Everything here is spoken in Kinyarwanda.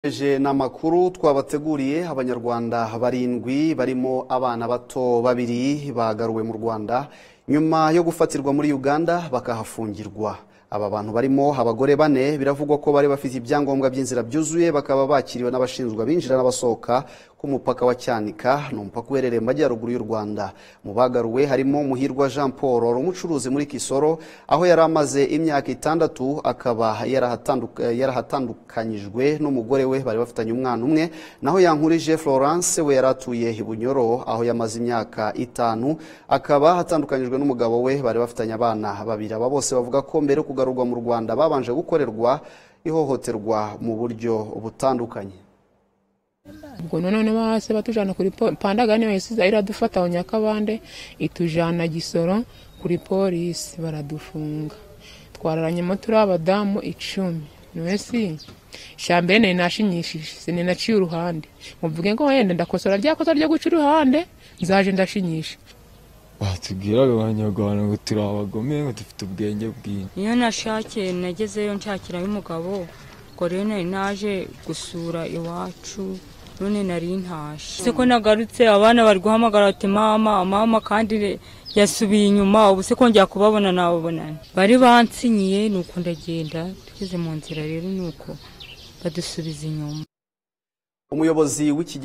N'amakuru twabateguriye abanyarwanda barindwi barimo abana bato babiri bagaruwe mu Rwanda nyuma yo gufatirwa muri Uganda bakahafungirwa. Aba bantu barimo abagore bane biravugwa ko bari bafite ibyangombwa by'inzira byuzuye bakaba bakiriwe n'abashinzwe binjira n'abasohoka ku mupaka wa Cyanika no mupaka uherereye mu majyaruguru y'u Rwanda. Mu bagaruwe harimo Muhirwa Jean Paul umucuruzi muri Kisoro aho yari amaze imyaka 6 akaba yarahatandukanyijwe n'umugore we bari bafitanye umwana umwe, naho Yankurije Florence we yaratuye Ibunyoro aho yamaze imyaka 5 akaba hatandukanyijwe n'umugabo we bari bafitanye abana babiri. Aba bose bavuga ko mbere kugarurwa mu Rwanda babanje gukorerwa ihohoterwa mu buryo butandukanye. Ubwo none bahase batujana kuri Pandagani wese iradufata Nyakabande itujana Gisoro kuri polisi baradufunga. Twararanye mo turi abadamu 10. Nwese shambene nashinyishije sininaciye uruhande. Muvuge ngo wenda ndakosora ryakosa ryo guca uruhande nzaje ndashinyisha. Batubwira abanyarwanda ngo turi abagome ngo dufite ubwenge bwinshi. Iyo nashakiye nagezeyo nshakira y'umugabo ko rero naje gusura iwacu none nari ntashe. Seko nagarutse abana bari guhamagara ati mama kandi yasubiye inyuma ubu se kongera kubabona nababonana. Bari bansinyiye nuko ndagenda tugeze mu nzira rero nuko badusubiza inyuma. Umuyobozi w'iki